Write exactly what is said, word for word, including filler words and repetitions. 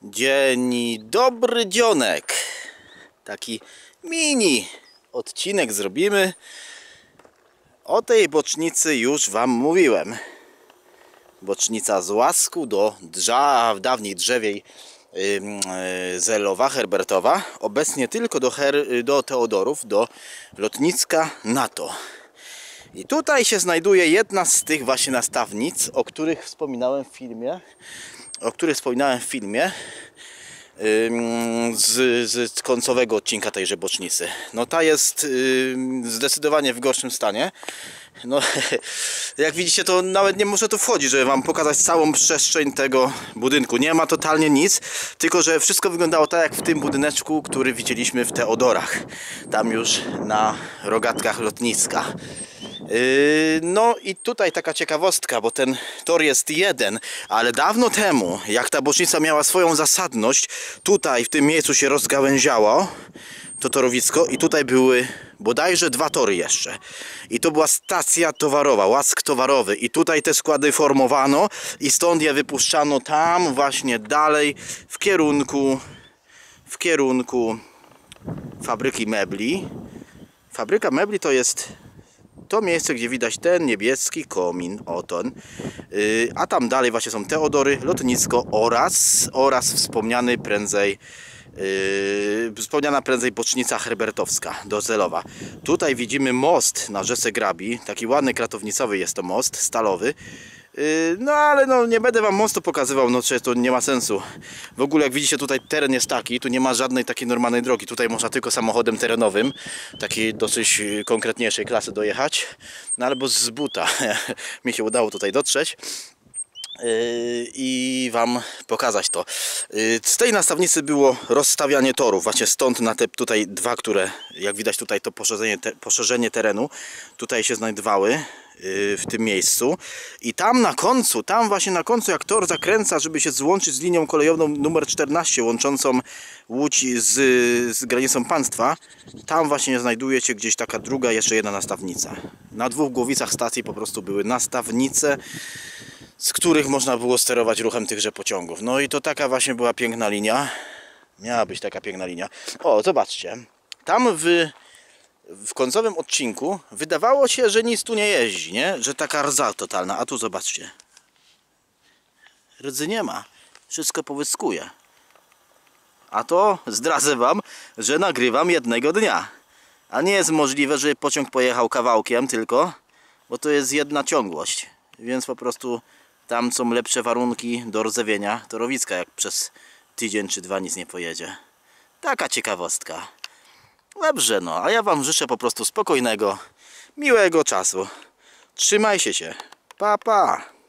Dzień dobry dzionek. Taki mini odcinek zrobimy. O tej bocznicy już wam mówiłem. Bocznica z łasku do drza, dawniej drzewiej yy, zelowa, herbertowa. Obecnie tylko do, her, do Teodorów, do lotniska NATO. I tutaj się znajduje jedna z tych właśnie nastawnic, o których wspominałem w filmie. O których wspominałem w filmie z, z końcowego odcinka tejże bocznicy. No ta jest zdecydowanie w gorszym stanie. No, jak widzicie, to nawet nie muszę tu wchodzić, żeby wam pokazać całą przestrzeń tego budynku. Nie ma totalnie nic, tylko że wszystko wyglądało tak jak w tym budyneczku, który widzieliśmy w Teodorach. Tam już na rogatkach lotniska. No i tutaj taka ciekawostka, bo ten tor jest jeden, ale dawno temu, jak ta bocznica miała swoją zasadność, tutaj w tym miejscu się rozgałęziało to torowisko i tutaj były bodajże dwa tory jeszcze. I to była stacja towarowa, łask towarowy i tutaj te składy formowano i stąd je wypuszczano tam właśnie dalej w kierunku w kierunku fabryki mebli. Fabryka mebli to jest to miejsce, gdzie widać ten niebieski komin, oton. Yy, a tam dalej właśnie są Teodory, lotnisko oraz, oraz wspomniany prędzej yy, wspomniana prędzej bocznica herbertowska do Zelowa. Tutaj widzimy most na rzece Grabi, taki ładny kratownicowy jest to most, stalowy. Yy, no ale no nie będę wam mostu pokazywał, no czy to nie ma sensu. W ogóle jak widzicie tutaj teren jest taki, tu nie ma żadnej takiej normalnej drogi, tutaj można tylko samochodem terenowym, takiej dosyć konkretniejszej klasy dojechać, no albo z buta mi się udało tutaj dotrzeć yy, i wam pokazać to. Yy, z tej nastawnicy było rozstawianie torów, właśnie stąd na te tutaj dwa, które jak widać tutaj to poszerzenie, te, poszerzenie terenu tutaj się znajdowały w tym miejscu i tam na końcu, tam właśnie na końcu jak tor zakręca, żeby się złączyć z linią kolejową numer czternaście łączącą Łódź z, z granicą państwa, tam właśnie znajduje się gdzieś taka druga, jeszcze jedna nastawnica. Na dwóch głowicach stacji po prostu były nastawnice, z których można było sterować ruchem tychże pociągów. No i to taka właśnie była piękna linia. Miała być taka piękna linia. O, zobaczcie. Tam w W końcowym odcinku wydawało się, że nic tu nie jeździ, nie? Że taka rdza totalna, a tu zobaczcie. Rdzy nie ma. Wszystko powyskuje. A to zdradzę wam, że nagrywam jednego dnia. A nie jest możliwe, że pociąg pojechał kawałkiem tylko, bo to jest jedna ciągłość. Więc po prostu tam są lepsze warunki do rdzewienia torowiska, jak przez tydzień czy dwa nic nie pojedzie. Taka ciekawostka. Dobrze, no, a ja wam życzę po prostu spokojnego, miłego czasu. Trzymajcie się. Pa, pa.